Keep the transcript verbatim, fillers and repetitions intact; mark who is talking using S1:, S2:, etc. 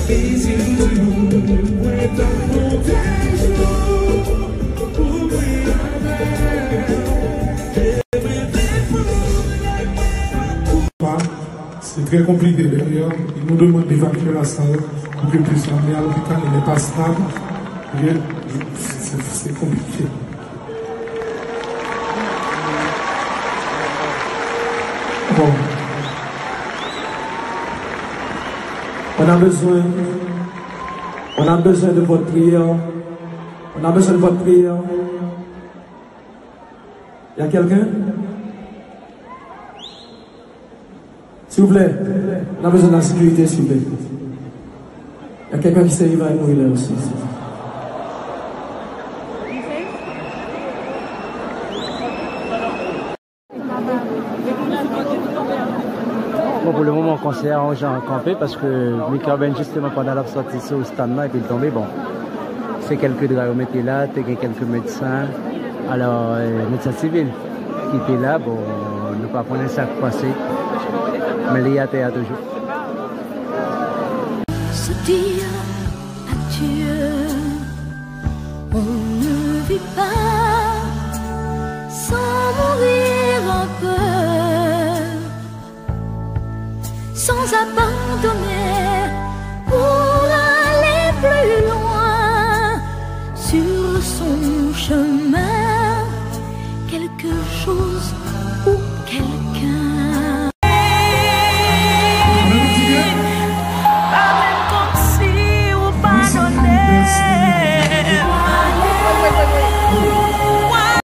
S1: C'est très compliqué d'ailleurs. Ils nous demandent d'évacuer la salle pour qu'ils puissent l'amener à l'hôpital. Il n'est pas stable. C'est compliqué. Bon. On a besoin, on a besoin de votre prière. On a besoin de votre prière. Il y a quelqu'un? S'il vous plaît, on a besoin de la sécurité, s'il vous plaît. Il y a quelqu'un qui s'est arrivé à nous, il est aussi.
S2: Bon, pour le moment, on s'est arrangé en camper parce que Mika Ben, justement, pendant la sortie au stand là, et puis il tombé, bon, c'est quelques draps qui étaient là, il y a quelques médecins, alors, euh, médecins civils qui étaient là, bon, nous ne pas connaître ça passé, mais il y a toujours.
S3: Se dire adieu, on ne vit pas.